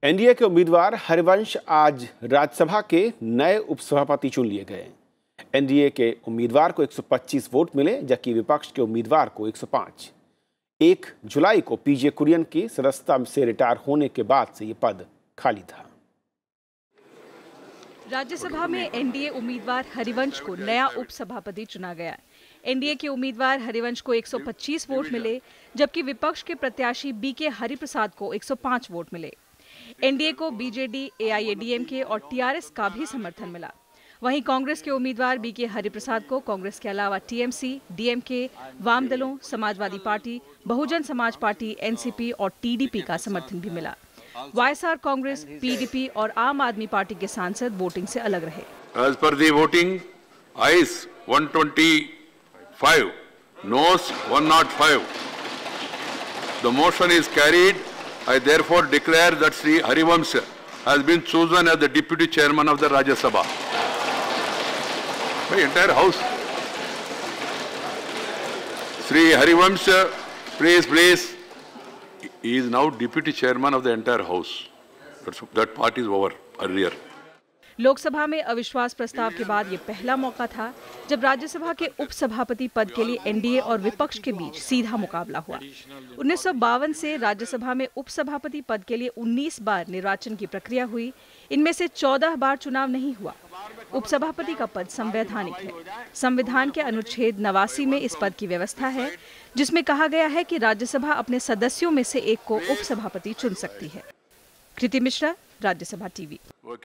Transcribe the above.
NDA के उम्मीदवार हरिवंश आज राज्यसभा के नए उपसभापति चुन लिए गए। एनडीए के उम्मीदवार को 125 वोट मिले, जबकि विपक्ष के उम्मीदवार को 105। 1 जुलाई को पीजे कुरियन की सदस्यता से रिटायर होने के बाद से ये पद खाली था। राज्यसभा में एनडीए उम्मीदवार हरिवंश को नया उपसभापति चुना गया। एनडीए के उम्मीदवार हरिवंश को 125 वोट मिले, जबकि विपक्ष के प्रत्याशी बीके हरिप्रसाद को 105 वोट मिले। एनडीए को बीजेडी, एआईएडीएमके और टीआरएस का भी समर्थन मिला। वहीं कांग्रेस के उम्मीदवार बीके हरिप्रसाद को कांग्रेस के अलावा टीएमसी, डीएमके, वाम दलों, Samajwadi party, Bahujan Samaj party, NCP और टीडीपी का समर्थन भी मिला। वाईएसआर कांग्रेस, पीडीपी और आम आदमी पार्टी के सांसद वोटिंग से अलग रहे। As per the voting, ayes 125, noes 105. The motion is carried. I therefore declare that Sri Harivansh has been chosen as the Deputy Chairman of the Rajya Sabha. The entire House. Sri Harivansh, please. He is now Deputy Chairman of the entire House. That part is over earlier. Lok Sabha में अविश्वास प्रस्ताव के बाद ये पहला मौका था जब राज्यसभा के उपसभापति पद के लिए एनडीए और विपक्ष के बीच सीधा मुकाबला हुआ। 1952 से राज्यसभा में उपसभापति पद के लिए 19 बार निर्वाचन की प्रक्रिया हुई। इनमें से 14 बार चुनाव नहीं हुआ। उपसभापति का पद संवैधानिक है। संविधान के अनुच्छेद 89 में इस पद की व्यवस्था है, जिसमें कहा गया है कि राज्यसभा अपने सदस्यों में से एक को उपसभापति चुन सकती है। कृति मिश्रा, राज्यसभा टीवी।